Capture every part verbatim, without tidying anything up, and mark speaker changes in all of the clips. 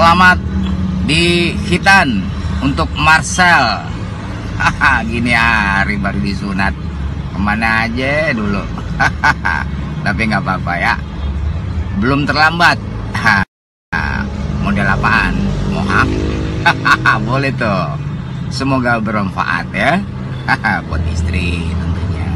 Speaker 1: Selamat di Hitan untuk Marcel. Haha, gini hari baru disunat. Kemana aja dulu. Tapi nggak apa-apa ya. Belum terlambat. Model apaan? Mohak? Boleh tuh. Semoga bermanfaat ya. Buat istri tentunya.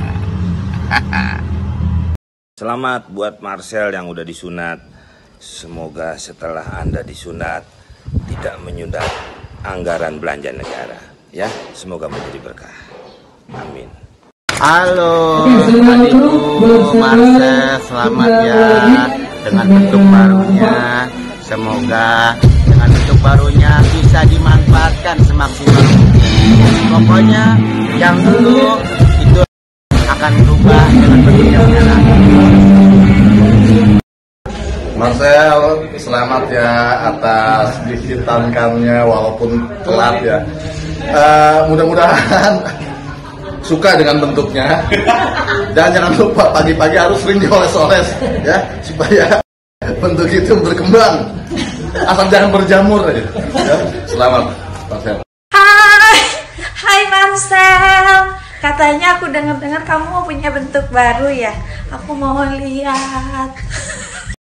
Speaker 2: Selamat buat Marcel yang udah disunat. Semoga setelah Anda disunat tidak menyunat anggaran belanja negara. Ya, semoga menjadi berkah. Amin.
Speaker 3: Halo adikku Marcel, selamat ya dengan bentuk barunya. Semoga dengan bentuk barunya bisa dimanfaatkan semaksimal mungkin. Pokoknya yang dulu itu akan berubah dengan bentuk yang sekarang.
Speaker 4: Marcel, selamat ya atas dihitankannya walaupun telat ya. Uh, mudah-mudahan suka dengan bentuknya, dan jangan lupa pagi-pagi harus sering dioles-oles ya supaya bentuk itu berkembang. Asal jangan berjamur aja. Ya. Selamat, Marcel.
Speaker 5: Hai, hai Marcel. Katanya aku dengar-dengar kamu mau punya bentuk baru ya. Aku mau lihat.